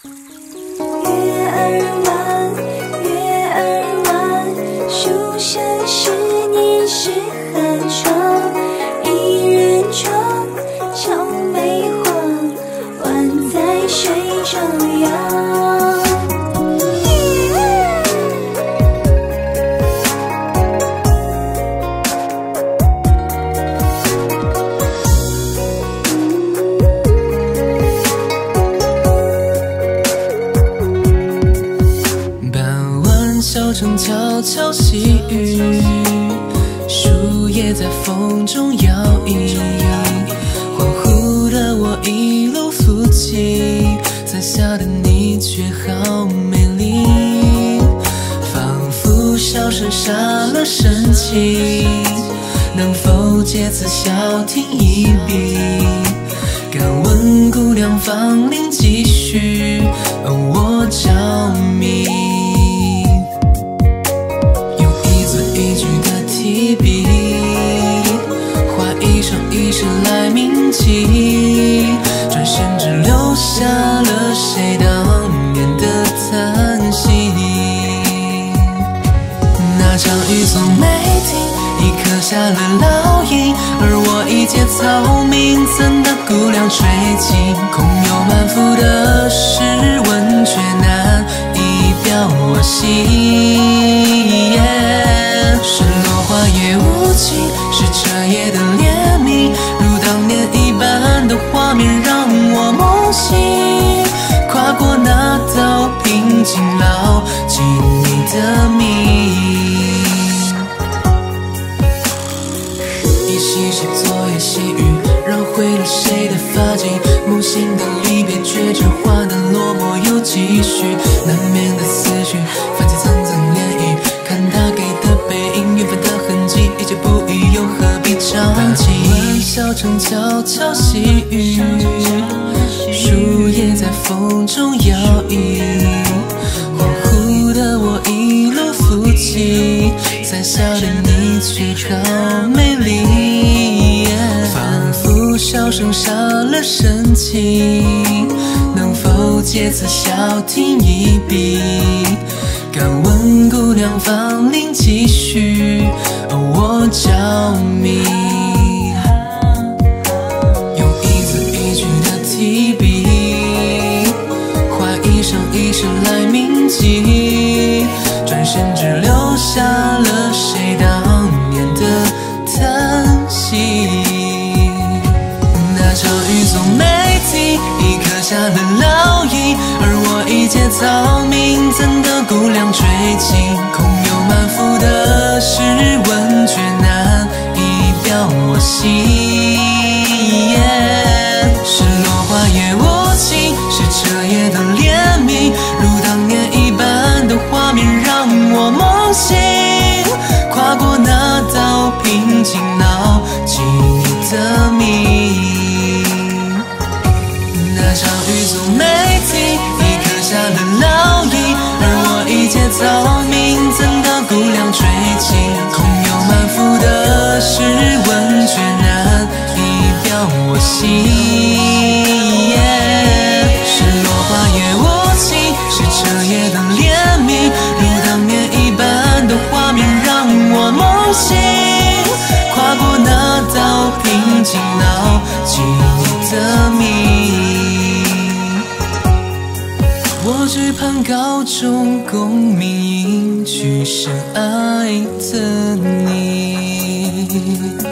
月儿弯，月儿弯，书生10年是何窗？一人窗，巧梅黄，宛在水中央。 小城悄悄细雨，树叶在风中摇曳。恍惚的我一路扶起，伞下的你却好美丽，仿佛笑声杀了深情。能否借此小停一笔？敢问姑娘芳龄几许？我着迷。提笔，画一场一世来铭记，转身只留下了谁当年的叹息。那场雨总没停，已刻下了烙印，而我一介草民，怎的姑娘吹尽，空有满腹的诗文，却难以表我心。花叶无情，是彻夜的怜悯，如当年一般的画面让我梦醒，跨过那道瓶颈，牢记你的名。依稀是昨夜细雨，绕回了谁的发髻，梦醒的离别，却只换得落寞又继续，难免的思绪，泛起层层涟漪，看他给的背影，缘分的痕迹，一切不易，又何必着急？小城悄悄细雨，树叶在风中摇曳。恍惚的我一路扶起，伞下的你却好美丽，仿佛笑声杀了深情。能否借此小停一笔？敢问姑娘芳龄几许？我着迷，用一字一句的提笔，画一场一世来铭记，转身只留下了谁当年的叹息。那场雨总没停，已刻下了烙印，而我一介草民，怎的姑娘吹尽，空有满腹的诗文，却难以表我心。是落花也无情，是彻夜的怜悯，如当年一般的画面让我梦醒，跨过那道瓶颈，牢记你的名。那场雨总没停，已刻下了烙印，而我一介草民，怎的姑娘吹尽，空有满腹的诗文，却难以表我心。是落花也无情，是彻夜的怜悯，如当年一般的画面让我梦醒，跨过那道瓶颈，牢记你的名。我只盼高中功名，迎去深爱的你。